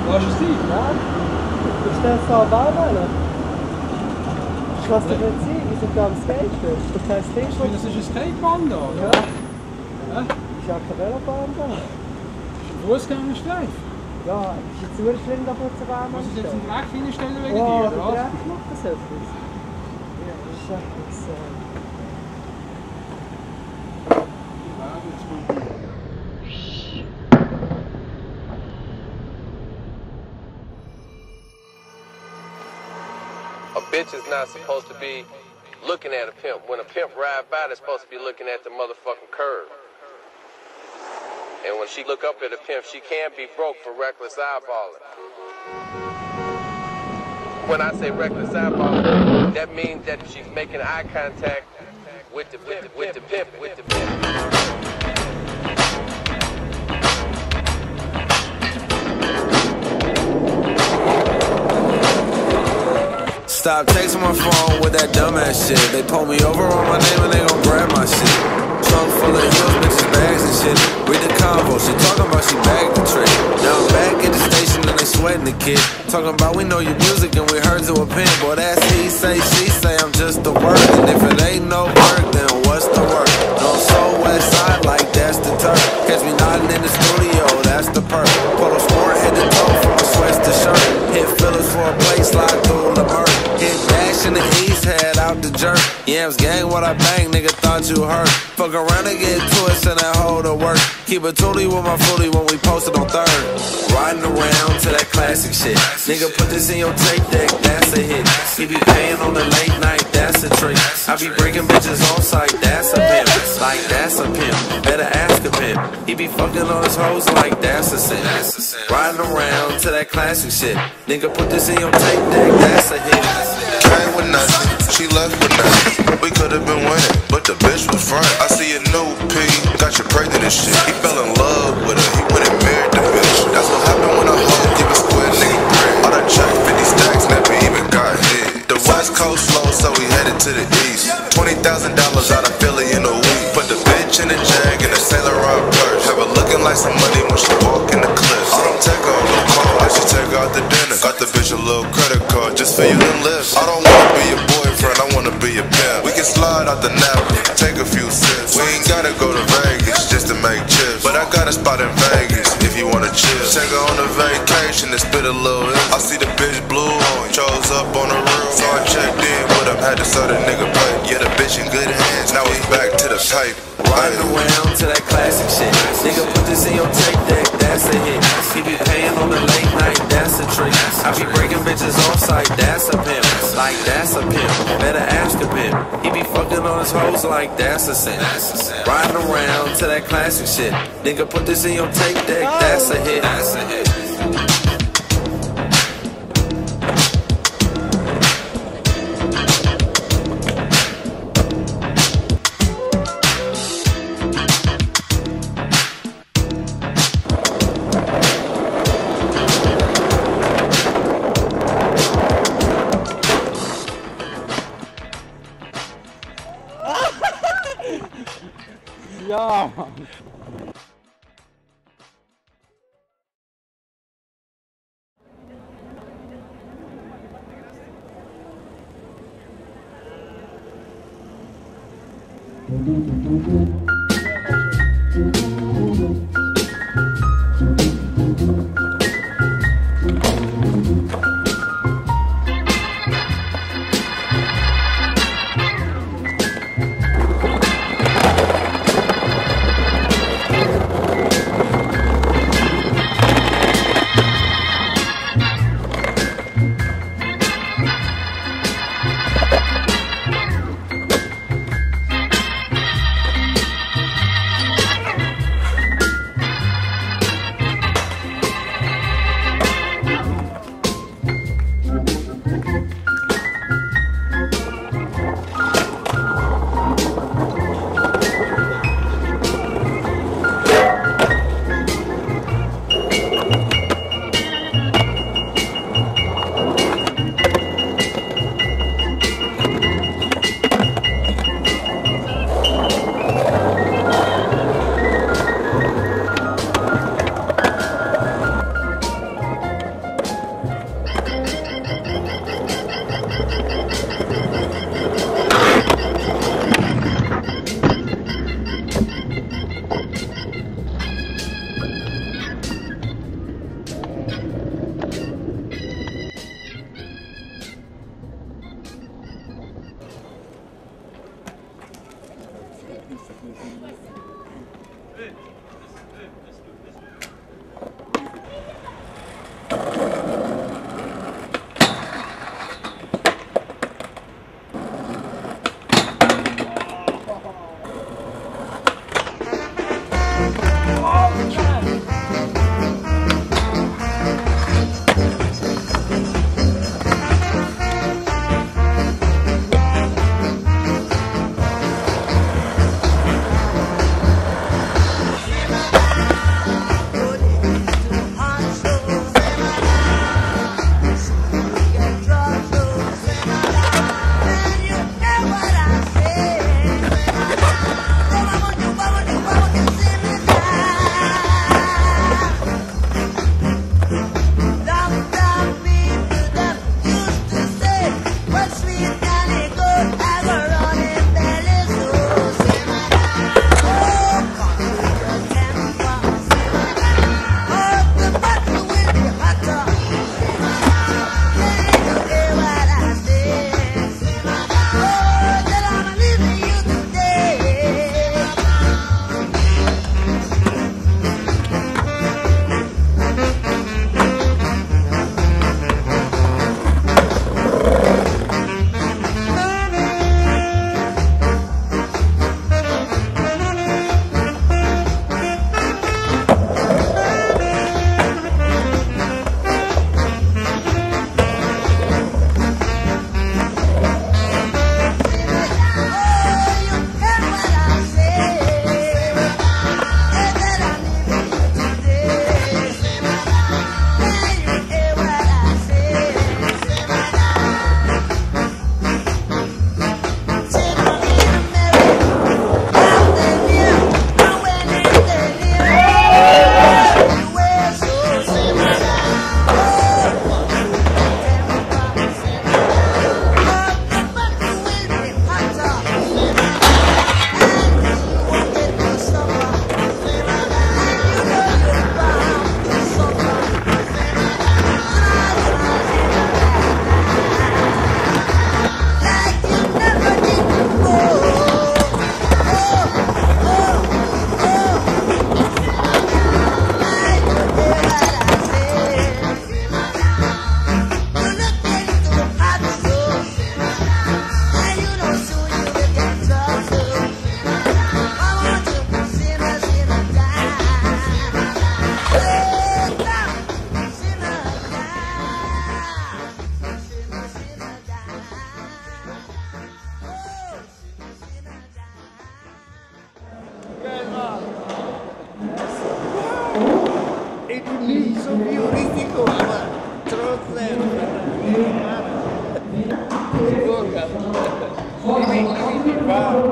Lass es sein. Ja. Du stellst da Baumwolle. Lass dich nicht sein, wir sind da am Skatefest. Das heisst Ding. Das ist ein Skatebahn da, oder? Ja. Ist ja keine Velobahn da. Fußgängerstreif? Ja, ist jetzt nur schlimm, da kurz eine Bahn. Muss ich jetzt einen Dreck hinstellen wegen dir, oder was? was? Ja, ich mach das etwas. Ja, das ist etwas... A bitch is not supposed to be looking at a pimp. When a pimp ride by, they're supposed to be looking at the motherfucking curb. And when she look up at a pimp, she can't be broke for reckless eyeballing. When I say reckless eyeballing, that means that she's making eye contact with the pimp. Stop texting my phone with that dumbass shit. They pull me over on my name and they gon' grab my shit. Trunk full of heels, bitches, bags and shit. Read the convo, she talking about she bagged the trick. Now I'm back at the station and they sweating the kid. Talking about we know your music and we heard to a pin. Boy, that's he say, she say, I'm just the word. And if it ain't no work, then what's the work? No, I'm so west side like that's the turf. Catch me nodding in the studio, that's the perk. Polo sport, head to toe from my sweats to shirt. Hit fillers for a plate, slide through Lamert. Hit dash in the east, head out the jerk. Yams gang, what I bang, nigga thought you hurt. Fuck around and get to it, send that hoe to work. Keep a toolie with my foolie when we posted on third. Riding around to that classic shit. Nigga put this in your tape deck, that's a hit. He be paying on the late night, that's a trick. I be breaking bitches on site, that's a pimp. Like that's a pimp, better ask a pimp. He be fucking on his hoes like that's a sin. Riding around to that classic shit. Nigga put this in your tape deck, that's a hit. Came with nothing, she left with nothing. We could've been winning, but the bitch was front. I see a new P, got you pregnant and shit. He fell in love with her, he went and married the bitch. That's what happened when a hoe give a square nigga bread. All that check, 50 stacks, never even got hit. The West Coast slow, so we headed to the east. $20,000 out of Philly in a week. Put the bitch in the Jag and the Saint Laurent purse. Have her looking like some money when she walk in the cliffs. I don't take her on no call, I just take her out to dinner. Got the bitch a little credit card just for you to live. I don't wanna be your boyfriend, I wanna be your pimp. We can slide out the Napa, take a few sips. We ain't gotta go to Vegas just to make chips. But I got a spot in Vegas if you wanna chill. Take her on a vacation and spit a little in. I see the bitch blue on, chose up on the roof. So I checked in with him, had to sell the nigga pipe. Yeah, the bitch in good hands, now we back to the pipe. Riding around to that classic shit. Nigga put this in your tape deck, that's a hit. He be paying on the late night, that's a trick. I be breaking bitches off site, that's a pimp. Like that's a pimp, better ask a pimp. He be fucking on his hoes like that's a sin. Riding around to that classic shit. Nigga put this in your tape deck, that's a hit. That's a hit. Ja, Mann. Wow.